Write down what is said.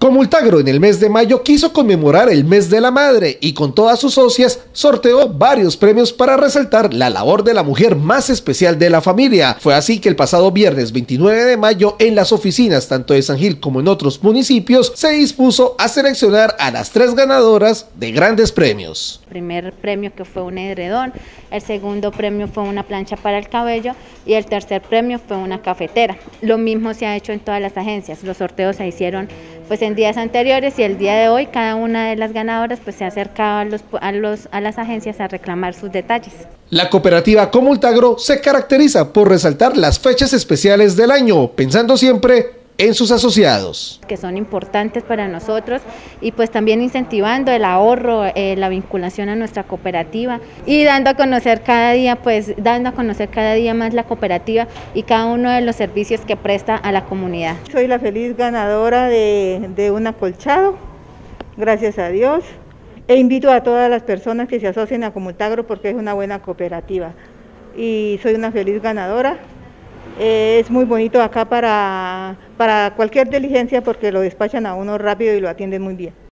Comultagro en el mes de mayo quiso conmemorar el mes de la madre y con todas sus socias sorteó varios premios para resaltar la labor de la mujer más especial de la familia. Fue así que el pasado viernes 29 de mayo en las oficinas tanto de San Gil como en otros municipios se dispuso a seleccionar a las 3 ganadoras de grandes premios. El primer premio que fue un edredón, el segundo premio fue una plancha para el cabello y el tercer premio fue una cafetera. Lo mismo se ha hecho en todas las agencias, los sorteos se hicieron pues en días anteriores y el día de hoy cada una de las ganadoras pues se ha acercado a las agencias a reclamar sus detalles. La cooperativa Comultagro se caracteriza por resaltar las fechas especiales del año, pensando siempre en sus asociados. Que son importantes para nosotros y pues también incentivando el ahorro, la vinculación a nuestra cooperativa y dando a conocer cada día más la cooperativa y cada uno de los servicios que presta a la comunidad. Soy la feliz ganadora de un acolchado, gracias a Dios, e invito a todas las personas que se asocien a Comultagro porque es una buena cooperativa y soy una feliz ganadora. Es muy bonito acá para cualquier diligencia porque lo despachan a uno rápido y lo atienden muy bien.